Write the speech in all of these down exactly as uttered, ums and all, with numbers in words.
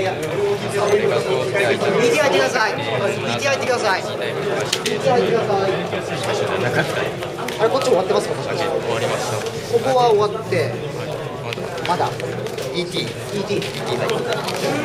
右手空いてください。右手空いてください。右手空いてください。あれこっち終わってますか？終わりました。ここは終わって、まだ イーティー イーティー イーティー 入って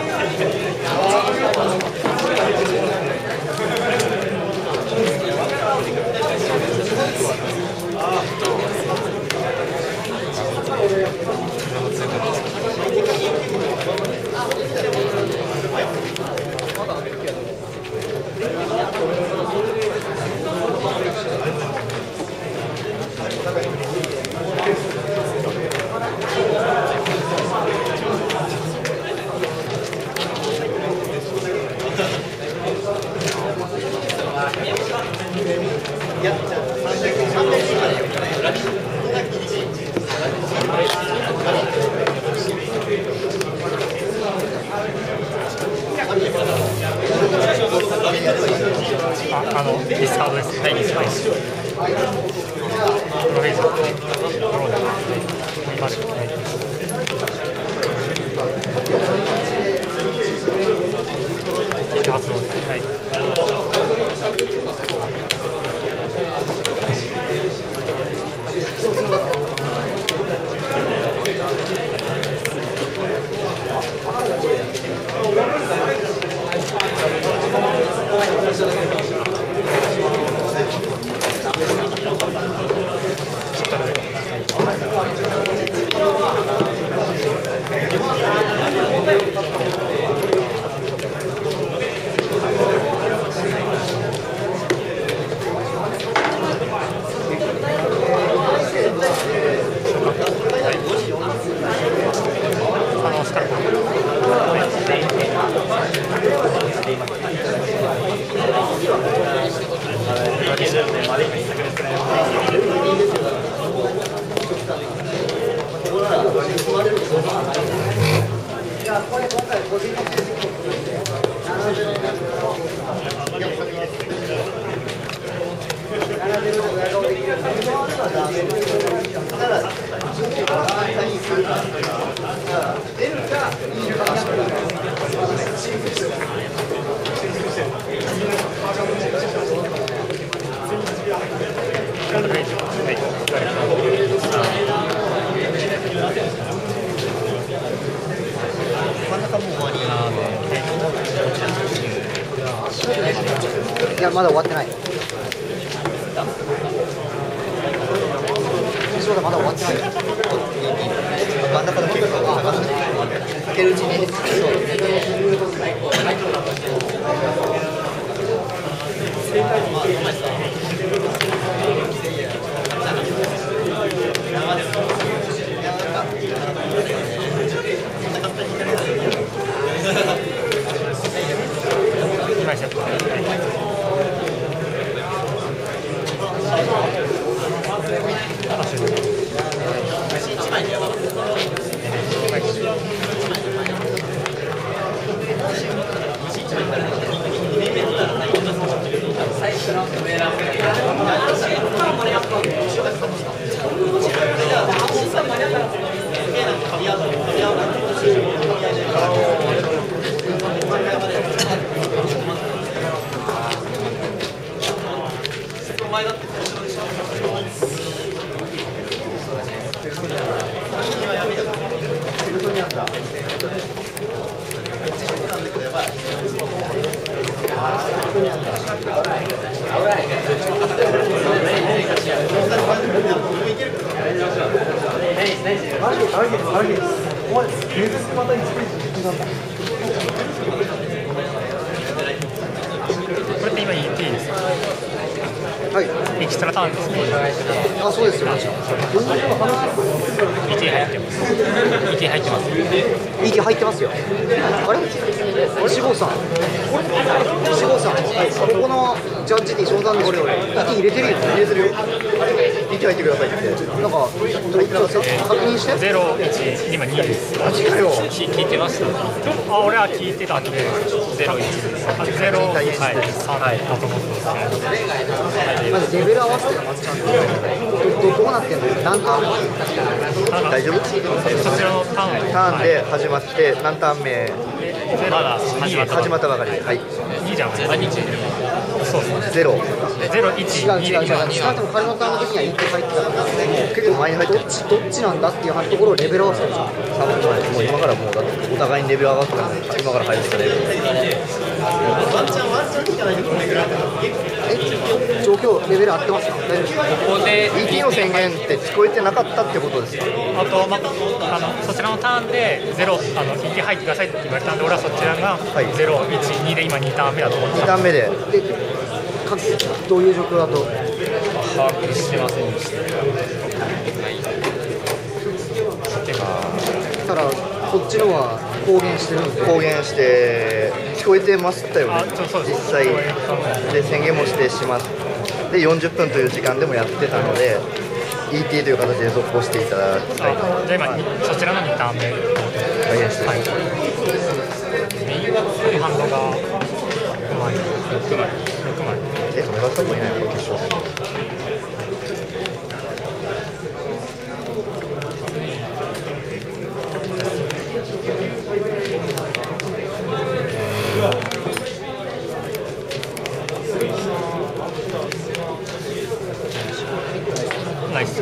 あのディスカードです。はい、ディスカードです。プロフェイス。ドローで。見ましょう。はい。発動です。はい。いや、まだ終わってない。そうだ、まだ終わってない。真ん中の結果がかけるうちに。これって今 イーティー ですか？はい。エキストラターンですね。あ、そうですよ。イーティー 入ってます。イーティー 入ってます。イーティー 入ってますよ。あれ？志望さん。志望さん。はい。ここのジャッジに相談でこれを イーティー 入れてるよ。入れてるよ。イーティー 入ってくださいって。なんか確認して。ゼロいち今にです。マジかよ。聞いてました。あ、俺は聞いてたんでゼロいちです。ゼロはいさんだと思ってます。まずレベル合わせてまずちゃんと ど, ど, どうなってんの？何ターン？大丈夫？そちらのターンターンで始まって何ターン目？ まだ始まった始まったばかり。はい。 にじゃん。そうそう。 ゼロ。 ゼロいち違う違う違う。スタートのカルノターンの時には イーティー 入ってたから、結構前に入ってどっちどっちなんだっていうところをレベル合わせたんですよ。もう今からもうだってお互いにレベル上がってから今から入ってからレベル。え、状況レベル合ってますか？大丈夫ですか？ ここでイーティー の宣言って聞こえてなかったってことですか？ あと、まあのそちらのターンでゼロあの イーティー 入ってくださいって言われたんで、俺はそちらがゼロいちにで今にターン目だと思ってにターン目で。でかどういう状況だと把握してませんでした。 ただこっちのは公言してるんで公言して聞こえてましたよね。実際で宣言もしてしまってよんじゅっぷんという時間でもやってたので イーティー という形で続行していただきたいと。 じゃあ今そちらのにターン目大変です。はい。 ハンドがろくまいろくまいろくまいえ、止めらせたくいないのか決勝戦。 ナイス。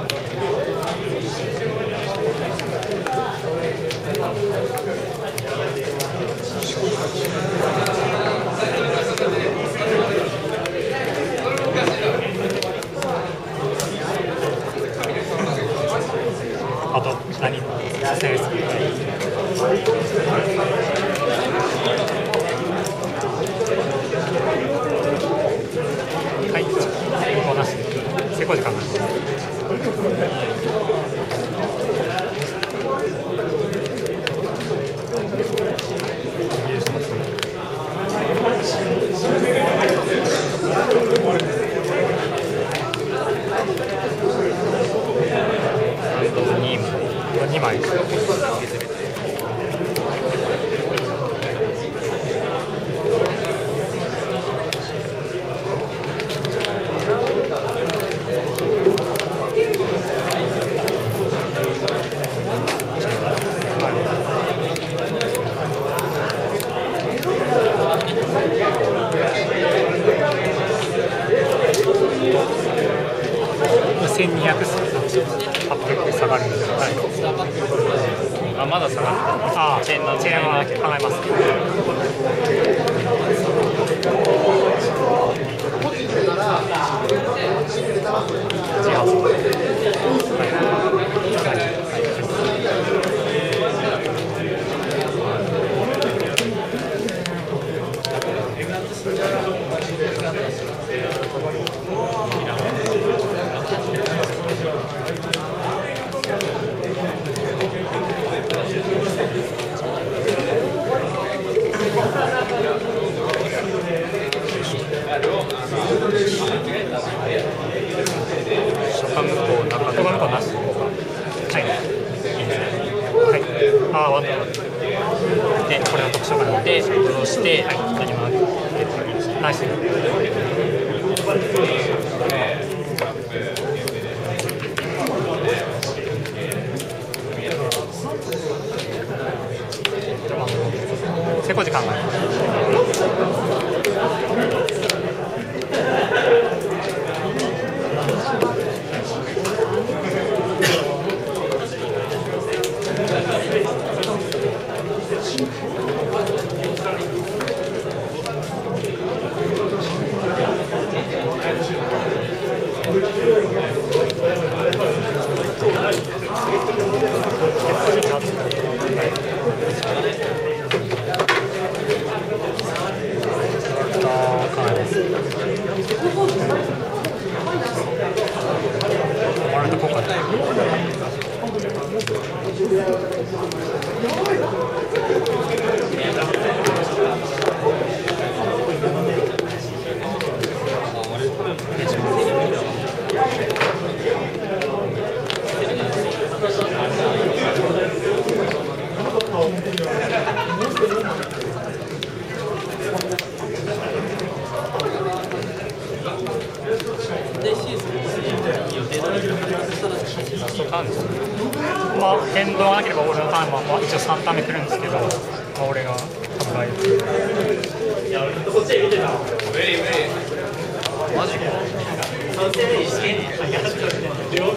あと何させですか？はい、もうなし。成功時間が。にまい。せんにひゃく下がるんですよ。はい、あ、まだ下がる。ああ、チェーンのチェーンは考えます。自発。ああ、ワンドローで、これの特徴があって、ドローして、はい、何もナイス。成功時間がある。まあ、変動がなければ俺のターンは一応さんターン目来るんですけど、 あ俺が考えマジか。